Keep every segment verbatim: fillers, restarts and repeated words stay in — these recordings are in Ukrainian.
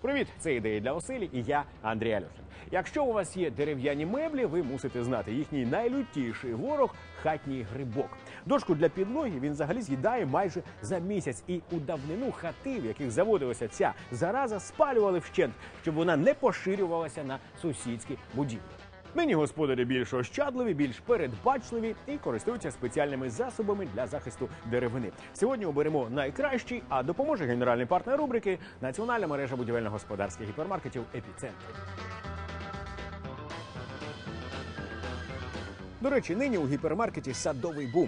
Привіт! Це ідеї для оселі і я, Андрій Альошин. Якщо у вас є дерев'яні меблі, ви мусите знати, їхній найлютіший ворог – хатній грибок. Дошку для підлоги він взагалі з'їдає майже за місяць. І у давнину хати, в яких заводилася ця зараза, спалювали вщент, щоб вона не поширювалася на сусідські будівлі. Нині господарі більш ощадливі, більш передбачливі і користуються спеціальними засобами для захисту деревини. Сьогодні оберемо найкращий, а допоможе генеральний партнер рубрики – національна мережа будівельно-господарських гіпермаркетів «Епіцентр». До речі, нині у гіпермаркеті садовий бум.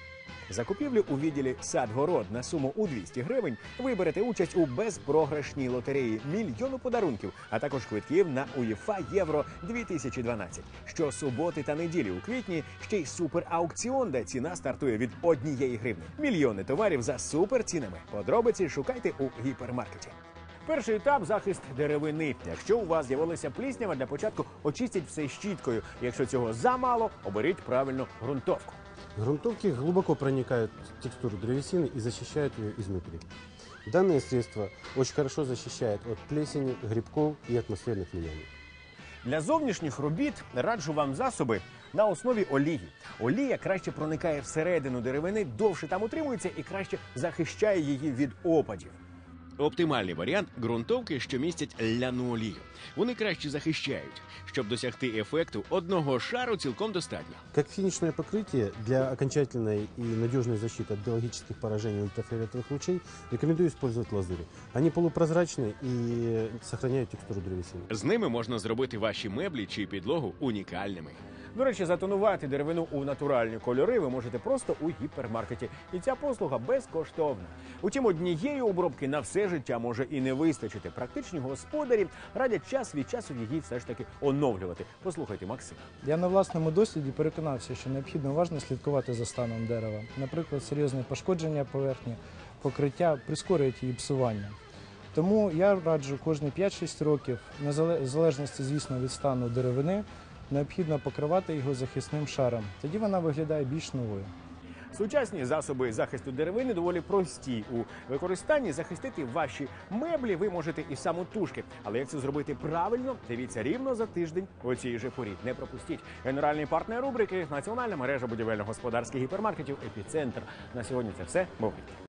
За купівлю у відділі «Сад-город» на суму у двісті гривень ви берете участь у безпрограшній лотереї мільйону подарунків, а також квитків на УЄФА Євро дві тисячі дванадцять. Щосуботи та неділі у квітні ще й супераукціон, де ціна стартує від однієї гривні. Мільйони товарів за суперцінами. Подробиці шукайте у гіпермаркеті. Перший етап – захист деревини. Якщо у вас з'явилася пліснява, для початку очистіть все щіткою. Якщо цього замало, оберіть правильну ґрунтовку. Грунтовки глубоко проникают в текстуру древесины и защищают ее изнутри. Данное средство очень хорошо защищает от плесени, грибков и атмосферных влияний. Для зовнішніх робіт раджу вам засоби на основі олії. Олія краще проникає всередину деревини, довше там утримується і краще захищає її від опадів. Оптимальний варіант – ґрунтовки, що містять ляну олію. Вони краще захищають. Щоб досягти ефекту, одного шару цілком достатньо. Как финишное покрытие для окончательной и надежной защиты от биологических поражений ультрафиолетовых лучей рекомендую использовать лазури. Они полупрозрачные и сохраняют текстуру древесины. З ними можна зробити ваші меблі чи підлогу унікальними. До речі, затонувати деревину у натуральні кольори ви можете просто у гіпермаркеті. І ця послуга безкоштовна. Утім, однієї обробки на все життя може і не вистачити. Практичні господарі радять час від часу її все ж таки оновлювати. Послухайте Максима. Я на власному досвіді переконався, що необхідно уважно слідкувати за станом дерева. Наприклад, серйозне пошкодження поверхні, покриття прискорюють її псування. Тому я раджу кожні п'ять-шість років, в залежності, звісно, від стану деревини, необхідно покривати його захисним шаром. Тоді вона виглядає більш новою. Сучасні засоби захисту деревини доволі прості у використанні. Захистити ваші меблі ви можете і самотужки. Але як це зробити правильно, дивіться рівно за тиждень у цій же порі. Не пропустіть. Генеральний партнер рубрики – національна мережа будівельно-господарських гіпермаркетів «Епіцентр». На сьогодні це все. Бувайте.